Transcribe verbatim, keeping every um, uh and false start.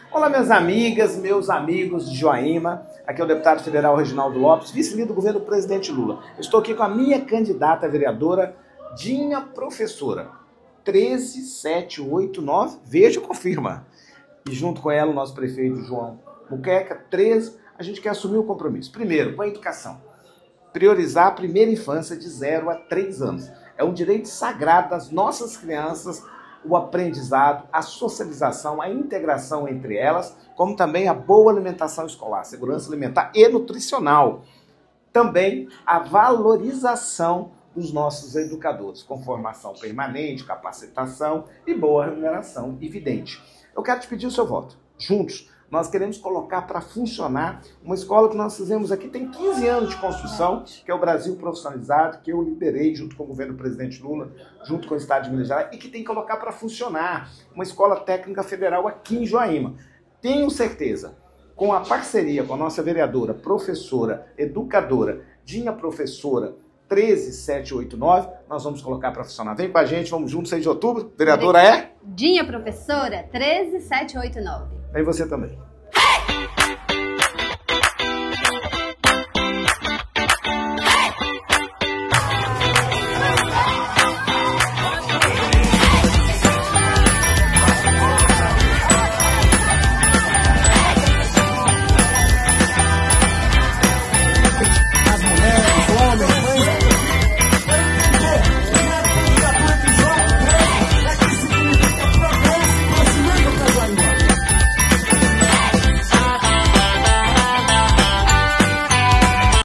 Olá, minhas amigas, meus amigos de Joaíma. Aqui é o deputado federal Reginaldo Lopes, vice-líder do governo do presidente Lula. Eu estou aqui com a minha candidata a vereadora, Dinha Professora, treze sete oito nove, veja e confirma. E junto com ela o nosso prefeito João Muqueca, treze, a gente quer assumir o compromisso. Primeiro, com a educação. Priorizar a primeira infância de zero a três anos. É um direito sagrado das nossas crianças, o aprendizado, a socialização, a integração entre elas, como também a boa alimentação escolar, segurança alimentar e nutricional. Também a valorização dos nossos educadores, com formação permanente, capacitação e boa remuneração evidente. Eu quero te pedir o seu voto. Juntos, nós queremos colocar para funcionar uma escola que nós fizemos aqui, tem quinze anos de construção, que é o Brasil Profissionalizado, que eu liderei junto com o governo do presidente Lula, junto com o Estado de Minas Gerais, e que tem que colocar para funcionar uma escola técnica federal aqui em Joaíma. Tenho certeza, com a parceria com a nossa vereadora, professora, educadora, Dinha Professora, treze sete oito nove, nós vamos colocar para funcionar. Vem com a gente, vamos juntos, seis de outubro. Vereadora é? Dinha Professora, treze sete oito nove. Vem você também.